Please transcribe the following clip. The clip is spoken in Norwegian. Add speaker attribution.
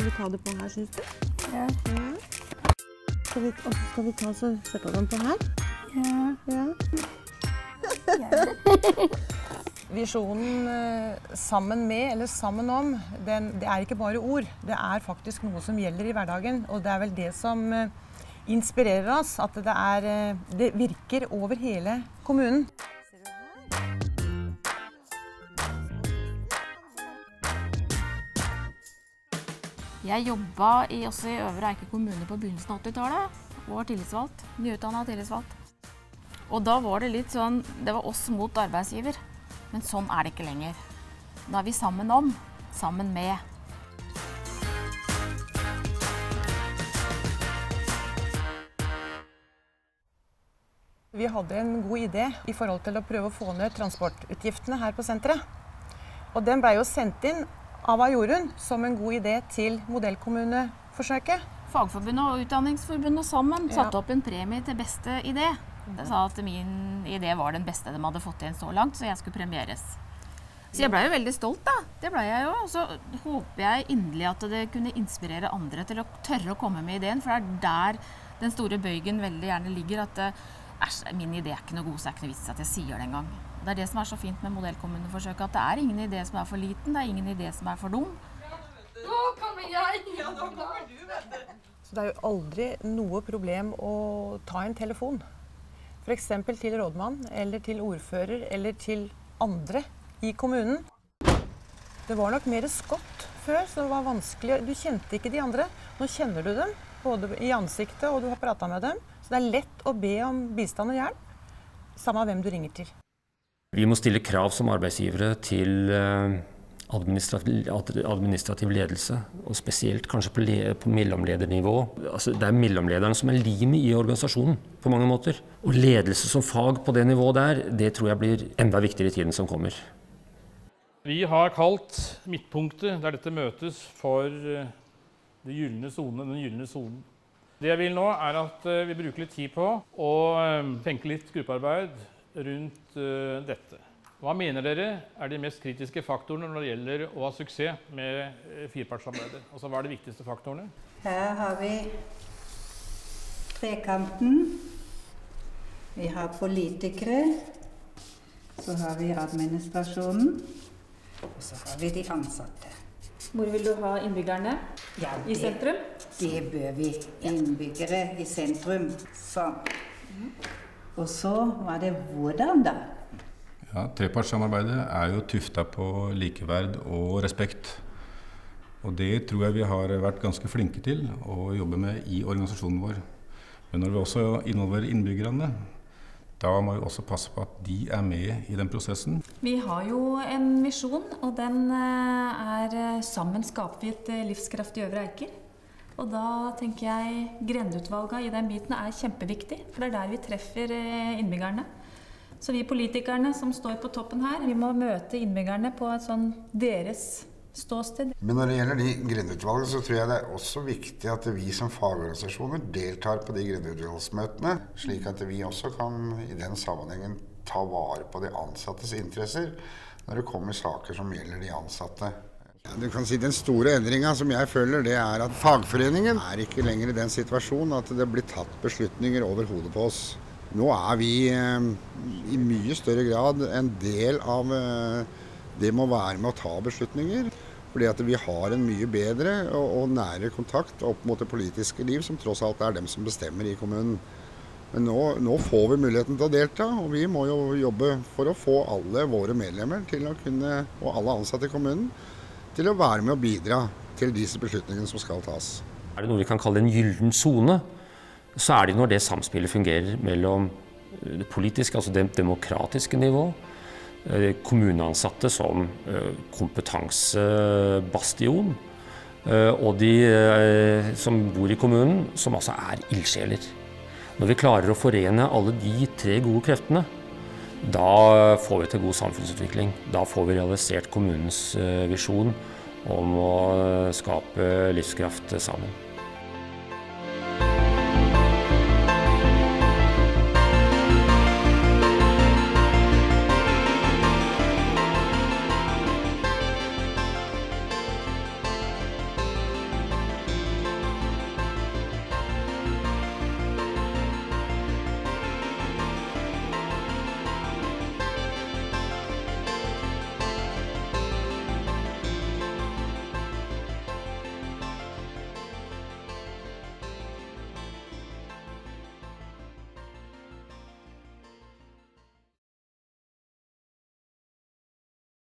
Speaker 1: Skal vi ta det på her, synes du?
Speaker 2: Ja.
Speaker 1: Skal vi ta så sette den på her?
Speaker 2: Ja.
Speaker 3: Visjonen sammen med eller sammen om, det er ikke bare ord. Det er faktisk noe som gjelder i hverdagen, og det er vel det som inspirerer oss, at det virker over hele kommunen.
Speaker 4: Jeg jobbet også i Øvre Eiker kommune på begynnelsen av 80-tallet, og var tillitsvalgt, nyutdannet tillitsvalgt. Og da var det litt sånn, det var oss mot arbeidsgiver, men sånn er det ikke lenger. Da er vi sammen om, sammen med.
Speaker 3: Vi hadde en god idé i forhold til å prøve å få ned transportutgiftene her på senteret. Og den ble jo sendt inn av Jorunn som en god idé til modellkommuneforsøket.
Speaker 4: Fagforbundet og Utdanningsforbundet sammen satte opp en premie til beste idé. Jeg sa at min idé var den beste de hadde fått igjen så langt, så jeg skulle premieres. Så jeg ble jo veldig stolt da, det ble jeg jo. Og så håper jeg inderlig at det kunne inspirere andre til å tørre å komme med ideen, for det er der den store bøygen veldig gjerne ligger, at min idé er ikke noe god, så det er ikke noe vits at jeg sier det engang. Det er det som er så fint med modellkommuneforsøket, at det er ingen idé som er for liten, det er ingen idé som er for dum.
Speaker 2: Nå kommer jeg!
Speaker 3: Ja, nå kommer du, vet du. Så det er jo aldri noe problem å ta en telefon. For eksempel til rådmann, eller til ordfører, eller til andre i kommunen. Det var nok mer skott før, så det var vanskelig. Du kjente ikke de andre. Nå kjenner du dem, både i ansiktet og du har pratet med dem. Så det er lett å be om bistand og hjelp, samme hvem du ringer til.
Speaker 5: Vi må stille krav som arbeidsgivere til administrativ ledelse, og spesielt kanskje på mellomledernivå. Altså, det er mellomlederen som er limet i organisasjonen på mange måter. Og ledelse som fag på det nivået der, det tror jeg blir enda viktigere i tiden som kommer.
Speaker 6: Vi har kalt midtpunktet der dette møtes for den gylne sonen. Det jeg vil nå er at vi bruker litt tid på å tenke litt gruppearbeid rundt dette. Hva mener dere er de mest kritiske faktorene når det gjelder å ha suksess med firepartssamarbeidet? Altså, hva er de viktigste faktorene?
Speaker 7: Her har vi trekanten. Vi har politikere. Så har vi administrasjonen. Og så har vi de ansatte.
Speaker 4: Hvor vil du ha innbyggerne?
Speaker 7: Ja,
Speaker 4: I sentrum?
Speaker 7: Det bør vi. Innbyggere i sentrum. Sånn. Og så var det hvordan da?
Speaker 8: Ja, trepartssamarbeidet er jo tuftet på likeverd og respekt. Og det tror jeg vi har vært ganske flinke til å jobbe med i organisasjonen vår. Men når vi også involverer innbyggerne, da må vi også passe på at de er med i den prosessen.
Speaker 9: Vi har jo en visjon, og den er sammen skaper vi et livskraftig Øvre Eiker. Og da tenker jeg grendeutvalget i den biten er kjempeviktig, for det er der vi treffer innbyggerne. Så vi politikerne som står på toppen her, vi må møte innbyggerne på et sånn deres ståsted.
Speaker 10: Men når det gjelder de grendeutvalgene, så tror jeg det er også viktig at vi som fagorganisasjoner deltar på de grendeutvalgsmøtene, slik at vi også kan i den sammenhengen ta vare på de ansattes interesser når det kommer saker som gjelder de ansatte.
Speaker 11: Du kan si Den store endringen som jeg føler, det er at fagforeningen er ikke lenger i den situasjonen at det blir tatt beslutninger over hodet på oss. Nå er vi i mye større grad en del av det med å være med å ta beslutninger. Fordi at vi har en mye bedre og nære kontakt opp mot det politiske liv, som tross alt er dem som bestemmer i kommunen. Men nå får vi muligheten til å delta, og vi må jo jobbe for å få alle våre medlemmer til å kunne, og alle ansatte i kommunen, til å være med og bidra til disse beslutningene som skal tas.
Speaker 5: Er det noe vi kan kalle en gyllen sone, så er det når det samspillet fungerer mellom det politiske, altså det demokratiske nivå, kommuneansatte som kompetansebastion, og de som bor i kommunen, som altså er ildsjeler. Når vi klarer å forene alle de tre gode kreftene, da får vi til god samfunnsutvikling. Da får vi realisert kommunens visjon om å skape livskraft sammen.